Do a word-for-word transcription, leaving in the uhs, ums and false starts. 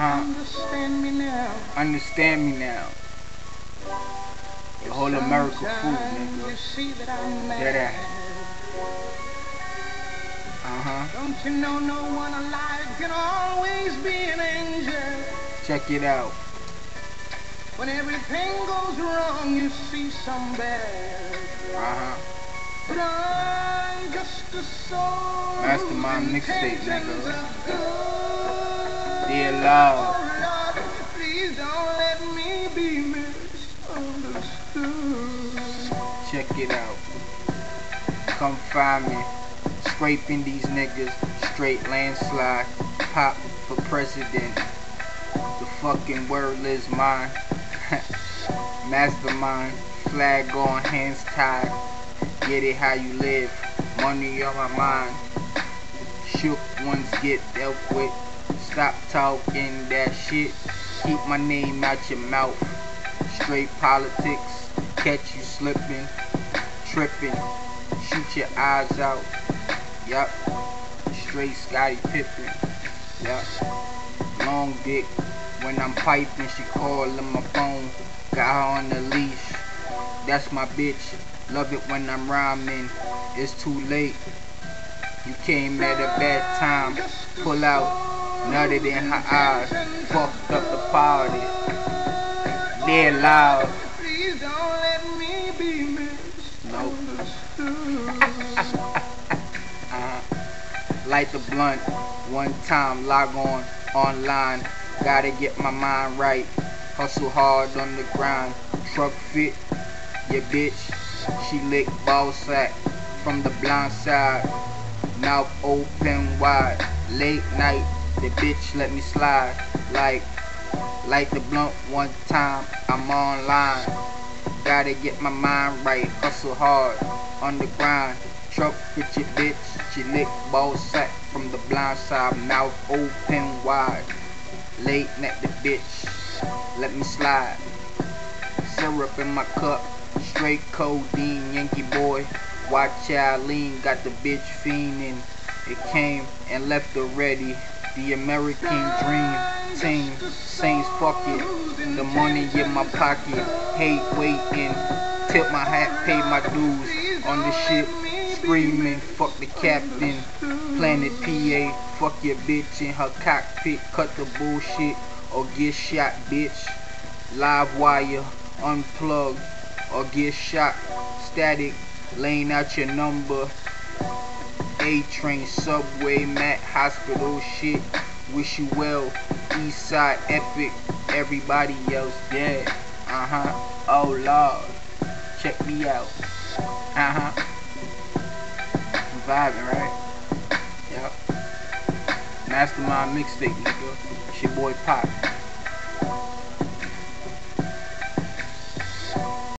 Uh-huh. Understand me now. Understand me now. The whole America food, Sometimes you nigga. see that I'm mad. Dead ass. Uh-huh. Don't you know no one alive can always be an angel? Check it out. When everything goes wrong, you see some bad. Uh-huh. But I'm just a soul. Mastermind mixtape, nigga. Of good. Dear Lord. Oh Lord, please don't let me be misunderstood. Check it out. Come find me. Scraping these niggas. Straight landslide. Pop for president. The fucking word is mine. Mastermind. Flag on, hands tied. Get it how you live. Money on my mind. Shook ones get dealt with. Stop talking that shit. Keep my name out your mouth. Straight politics. Catch you slipping. Tripping. Shoot your eyes out. Yup. Straight Scottie Pippen. Yup. Long dick. When I'm piping, she calling my phone. Got her on the leash. That's my bitch. Love it when I'm rhyming. It's too late. You came at a bad time. Pull out. Nutted in her eyes. Fucked up the party. Dead loud. Please don't let me be Nope. misunderstood. uh, light the blunt. One time. Log on. Online. Gotta get my mind right. Hustle hard on the grind. Truck fit. Your bitch. She lick ball sack from the blind side. Mouth open wide. Late night. The bitch let me slide. Like, light the blunt one time. I'm online. Gotta get my mind right. Hustle hard on the grind. Truck with your bitch. She lick ball sack from the blind side. Mouth open wide. Late night the bitch let me slide. Syrup in my cup. Straight codeine, Yankee boy. Watch out, lean, got the bitch fiending. It came and left already. The American dream team. Saints, fuck it. The money in my pocket. Hate waiting. Tip my hat, pay my dues. On the ship, screaming. Fuck the captain. Planet P A. Fuck your bitch in her cockpit. Cut the bullshit or get shot, bitch. Live wire, unplug or get shot. Static, laying out your number. A-train, subway, Mac, hospital shit. Wish you well. East side epic. Everybody else dead. Uh-huh. Oh Lord. Check me out. Uh-huh. I'm vibing, right? Yep. Mastermind mixtape, nigga. It's your boy Pop.